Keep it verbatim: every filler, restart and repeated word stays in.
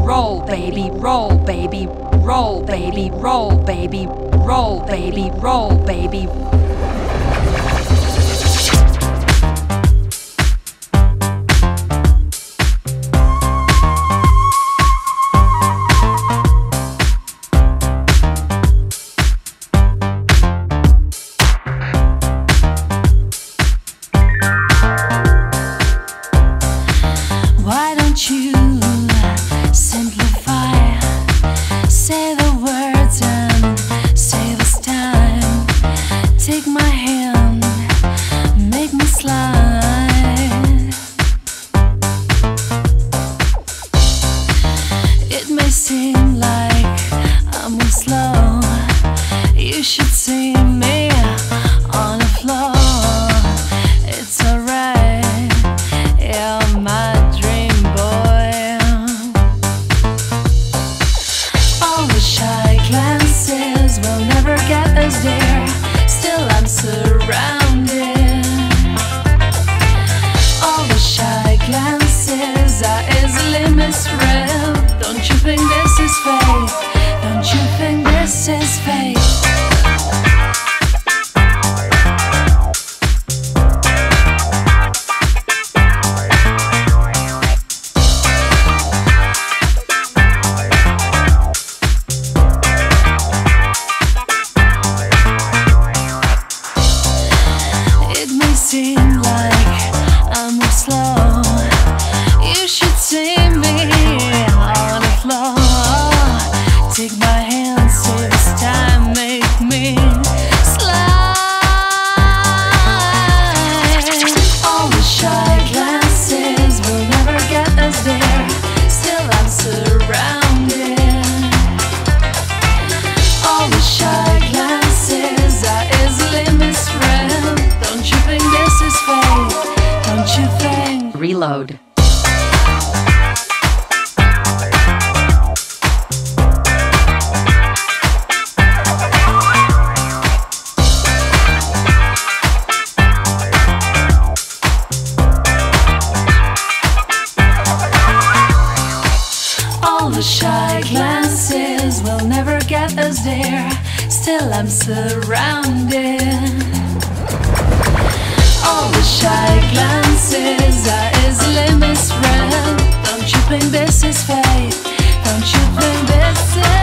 roll, baby, roll, baby, roll, baby, roll, baby, roll, baby, roll, baby. Why don't you simplify? Say the words and say this time. Take my hand, make me slide. It may seem like I move slow. You should see me on the floor. It's alright, you're my dream boy. All the shy glances will never get us there. Still I'm surrounded. All the shy glances are easily misread. Don't you think this is fate? Don't you think this is fate? Seem like I move slow. You should see me on the floor. Take my hand, say this time, make me slide. All the shy glances will never get us there. Still I'm surrounded. All the shy glances are easily misread. Don't you think this is fate? Don't you think? Reload. All the shy glances will never get us there. Still I'm surrounded. All the shy glances are easily misread. Don't you think this is fate? Don't you think this is